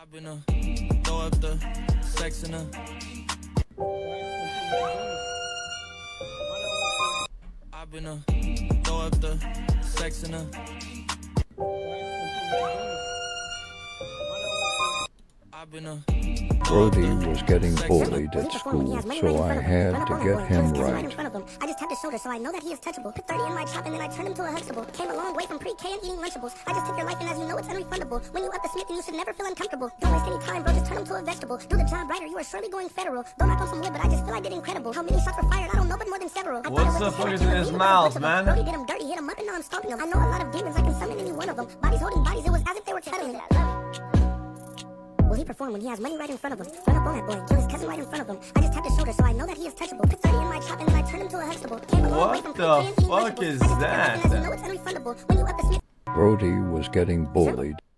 I've been throw up the sex in her. I've been throw up the sex in her. I've been Brody was getting bullied at school, so I had to get him right. I just tapped his shoulder, so I know that he is touchable. Put 30 in my chop, and then I turned him to a Huxtable. Came a long way from pre-K and eating Lunchables. I just took your life, and as you know, it's unrefundable. When you up the Smith, then you should never feel uncomfortable. Don't waste any time, bro, just turn him to a vegetable. Do the job right, or you are surely going federal. Don't knock on some wood, but I just feel I did incredible. How many shots were fired? I don't know, but more than several. What the fuck is in his mouth, man? Brody did him dirty, hit him up, and now I'm stomping him. I know a lot of demons, I can summon any one of them. Bodies holding bodies, it was as if they were cuddling. Will he perform when he has money right in front of him? Run up on that boy, kill his cousin right in front of him. I just tapped his shoulder, so I know that he is touchable. Put 30 in my chop, and then I turned him to a Huxtable. What the fuck is that? I just took your life, and as you know, it's unrefundable. When you up the Smith. Brody was getting bullied.